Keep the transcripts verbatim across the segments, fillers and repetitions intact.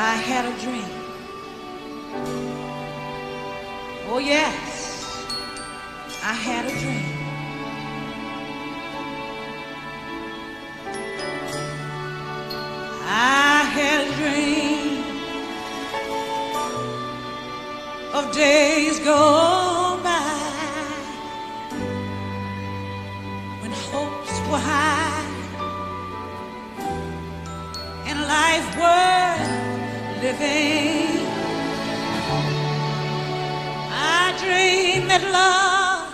I had a dream. Oh yes, I had a dream. I had a dream of days gone by when hopes were high and life worth living. I dreamed that love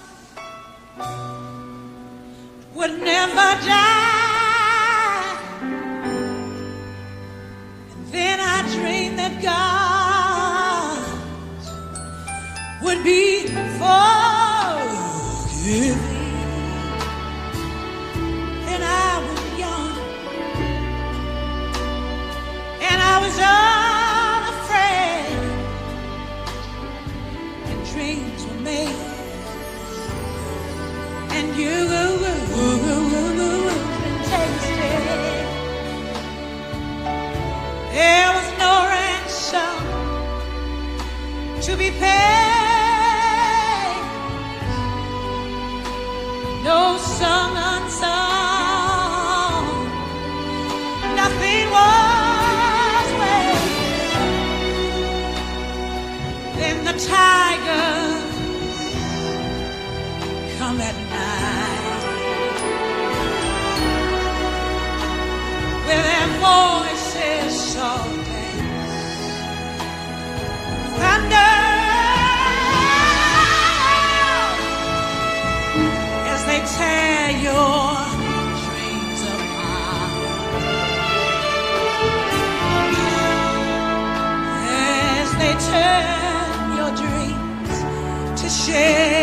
would never die, and then I dreamed that God would be forgiving. And I was young, and I was unafraid, and dreams were made, and you can taste it. There was no ransom to be paid, no song unsung, nothing was wasted. Then the tigers come at night with their voices soft as thunder, as they tear your dreams apart, as they turn your dreams to shame.